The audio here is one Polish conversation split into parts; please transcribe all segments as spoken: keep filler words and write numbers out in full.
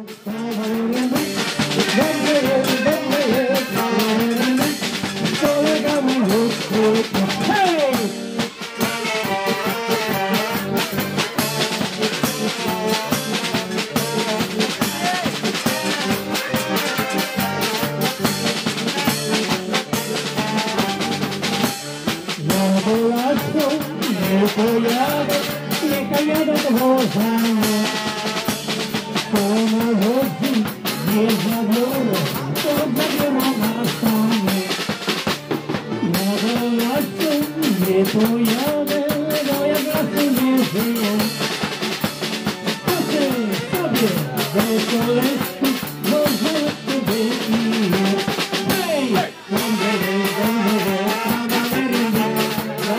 kawalerem być. Dobrze jest, dobrze jest, kawalerem być. Z kolegami wódkę pić. Hej! Do lasu nie pojadę, niechaj jadę wozami. To na wodzy nie zabiorę, to zabiorę na stanie. Ja do lasu nie pojadę, bo ja lasu nie żyję. Patrzę sobie do koleżki, bo żelazko wypiję. Hej! Dobrze jest, dobrze jest, kawalerem być.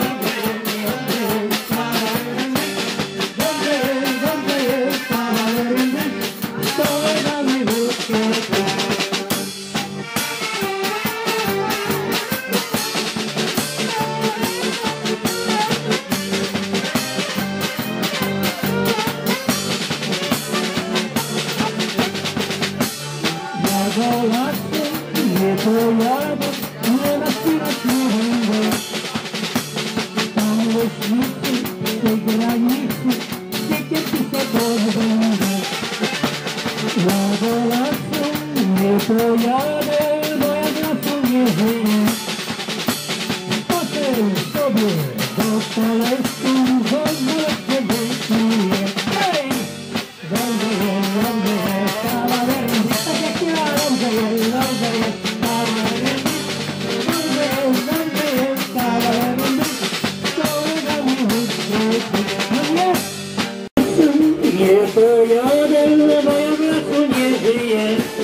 Do lasu nie pojadę, nie naspinać nie będę. Tam leśnicy, w tej granicy, siekierki się pozbędę. Ja do lasu nie pojadę, bo ja z lasu nie żyję. Potem sobie do koleżki, pozwolę wypiję. Hej! Dobrze jest, dobrze jest, kawalerem być, tak jak ja. Dobrze jest, dobrze jest, kawalerem być. Dobrze jest, dobrze jest, kawalerem być. Z kolegami wódkę pić. No nie! Nie pojadę, bo ja w lasu nie żyję.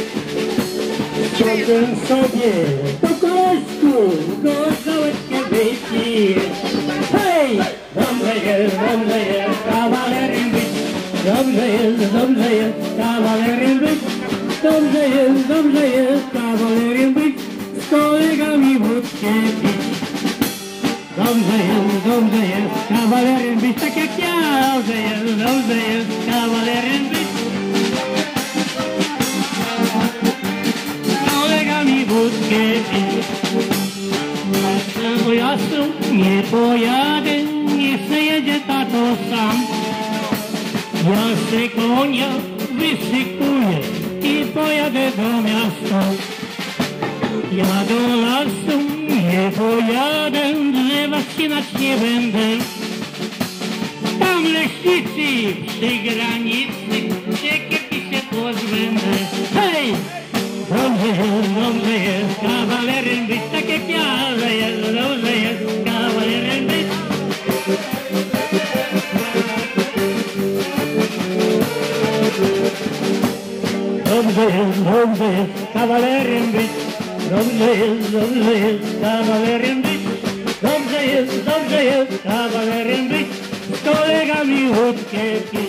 Potem sobie do koleżku gorzałeczkę wypiję. Hej! Dobrze jest, dobrze jest, kawalerem być. Dobrze jest, dobrze jest, kawalerem być. Dobrze jest, dobrze jest, kawalerem być. Z kolegami wódkę pić. Dobrze jest, dobrze jest, kawalerem być, tak jak ja. Dobrze jest, dobrze jest, kawalerem być. Z kolegami wódkę pić. Do lasu nie pojadę, nie se jedzie tato sam. Ja se konia wyszykuję i pojadę do miasta. Ja do lasu nie pojadę, drzewa ścinać nie będę. Tam leśnicy przy granicy, siekierki się pozbędę. Hej! Dobrze jest, dobrze jest, kawalerem być, tak jak ja. Dobrze jest, dobrze jest, kawalerem być. Dobrze jest, dobrze jest, kawalerem być. Dobrze jest, dobrze jest, kawalerem być. Dobrze jest, dobrze jest, kawalerem być. Z kolegami wódkę pić.